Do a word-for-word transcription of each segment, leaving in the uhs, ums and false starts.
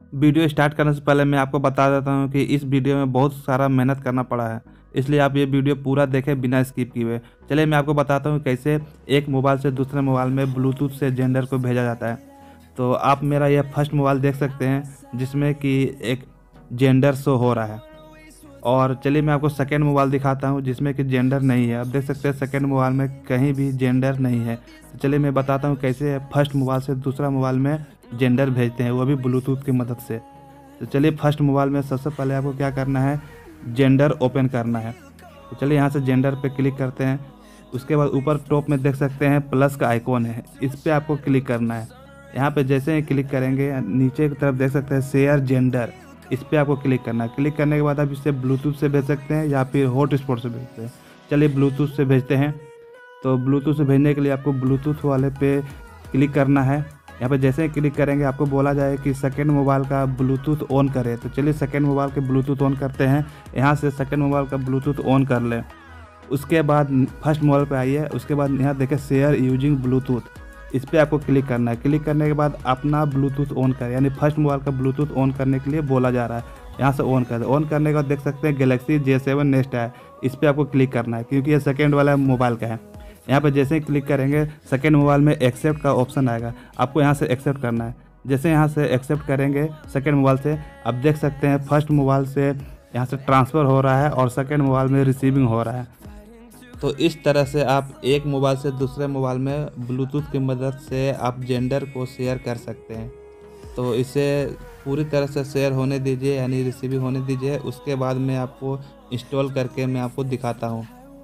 Video start करने से पहले मैं आपको बता देता हूं कि इस वीडियो में बहुत सारा मेहनत करना पड़ा है, इसलिए आप ये वीडियो पूरा देखें बिना स्किप किए हुए। चलिए मैं आपको बताता हूं कैसे एक मोबाइल से दूसरे मोबाइल में ब्लूटूथ से जेंडर को भेजा जाता है। तो आप मेरा यह फर्स्ट मोबाइल देख सकते हैं जिसमें कि एक जेंडर शो हो रहा है, और चलिए मैं आपको सेकेंड मोबाइल दिखाता हूं जिसमें कि जेंडर नहीं है। आप देख सकते हैं सेकेंड मोबाइल में कहीं भी जेंडर नहीं है। तो चलिए मैं बताता हूं कैसे फर्स्ट मोबाइल से दूसरा मोबाइल में जेंडर भेजते हैं, वो भी ब्लूटूथ की मदद से। तो चलिए फर्स्ट मोबाइल में सबसे पहले आपको क्या करना है, जेंडर ओपन करना है। तो चलिए यहाँ से जेंडर पे क्लिक करते हैं। उसके बाद ऊपर टॉप में देख सकते हैं प्लस का आइकॉन है, इस पर आपको क्लिक करना है। यहाँ पे जैसे ही क्लिक करेंगे नीचे की तरफ देख सकते हैं शेयर जेंडर, इस पर आपको क्लिक करना है। क्लिक करने के बाद आप इसे ब्लूटूथ से भेज सकते हैं या फिर हॉटस्पॉट से भेजते हैं। चलिए ब्लूटूथ से भेजते हैं। तो ब्लूटूथ से भेजने के लिए आपको ब्लूटूथ वाले पे क्लिक करना है। यहाँ पे जैसे ही क्लिक करेंगे आपको बोला जाए कि सेकेंड मोबाइल का ब्लूटूथ ऑन करें। तो चलिए सेकेंड मोबाइल के ब्लूटूथ ऑन करते हैं। यहाँ से सेकेंड मोबाइल का ब्लूटूथ ऑन कर लें। उसके बाद फर्स्ट मोबाइल पे आइए। उसके बाद यहाँ देखें शेयर यूजिंग ब्लूटूथ, इस पर आपको क्लिक करना है। क्लिक करने के बाद अपना ब्लूटूथ ऑन करें, यानी फर्स्ट मोबाइल का ब्लूटूथ ऑन करने के लिए बोला जा रहा है। यहाँ से ऑन कर ऑन करने के बाद देख सकते हैं गैलेक्सी जे सेवन नेक्स्ट है, इस पर आपको क्लिक करना है क्योंकि ये सेकेंड वाला मोबाइल का है। यहाँ पे जैसे ही क्लिक करेंगे सेकेंड मोबाइल में एक्सेप्ट का ऑप्शन आएगा, आपको यहाँ से एक्सेप्ट करना है। जैसे यहाँ से एक्सेप्ट करेंगे सेकेंड मोबाइल से, आप देख सकते हैं फर्स्ट मोबाइल से यहाँ से ट्रांसफ़र हो रहा है और सेकेंड मोबाइल में रिसीविंग हो रहा है। तो इस तरह से आप एक मोबाइल से दूसरे मोबाइल में ब्लूटूथ की मदद से आप जेंडर को शेयर कर सकते हैं। तो इसे पूरी तरह से शेयर होने दीजिए, यानी रिसीविंग होने दीजिए। उसके बाद मैं आपको इंस्टॉल करके मैं आपको दिखाता हूँ।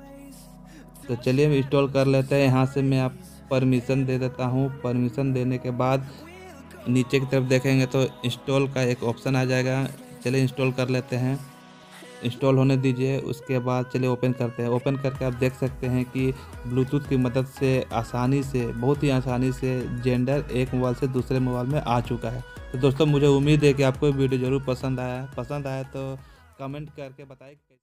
तो चलिए हम इंस्टॉल कर लेते हैं। यहाँ से मैं आप परमिशन दे देता हूँ। परमिशन देने के बाद नीचे की तरफ देखेंगे तो इंस्टॉल का एक ऑप्शन आ जाएगा। चलिए इंस्टॉल कर लेते हैं, इंस्टॉल होने दीजिए। उसके बाद चलिए ओपन करते हैं। ओपन करके आप देख सकते हैं कि ब्लूटूथ की मदद से आसानी से, बहुत ही आसानी से जेंडर एक मोबाइल से दूसरे मोबाइल में आ चुका है। तो दोस्तों मुझे उम्मीद है कि आपको वीडियो ज़रूर पसंद आया पसंद आया तो कमेंट करके बताएं।